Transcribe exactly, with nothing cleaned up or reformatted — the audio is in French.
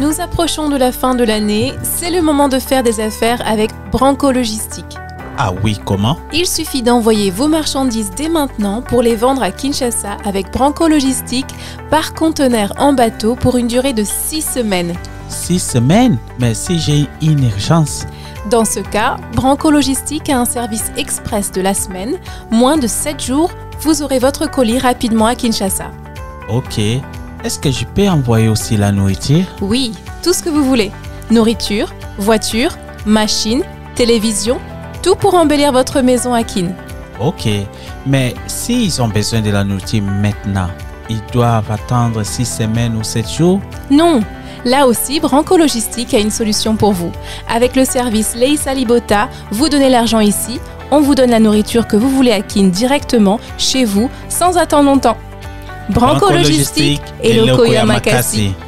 Nous approchons de la fin de l'année, c'est le moment de faire des affaires avec Branco Logistique. Ah oui, comment? Il suffit d'envoyer vos marchandises dès maintenant pour les vendre à Kinshasa avec Branco Logistique par conteneur en bateau pour une durée de six semaines. Six semaines? Mais si j'ai une urgence? Dans ce cas, Branco Logistique a un service express de la semaine. Moins de sept jours, vous aurez votre colis rapidement à Kinshasa. Ok. Est-ce que je peux envoyer aussi la nourriture? Oui, tout ce que vous voulez. Nourriture, voiture, machine, télévision, tout pour embellir votre maison à Kin. Ok. Mais s'ils ont besoin de la nourriture maintenant, ils doivent attendre six semaines ou sept jours? Non. Là aussi, Branco Logistique a une solution pour vous. Avec le service Leisa Libota, vous donnez l'argent ici, on vous donne la nourriture que vous voulez à Kin directement, chez vous, sans attendre longtemps. Branco Logistique et Lokoya Makassi.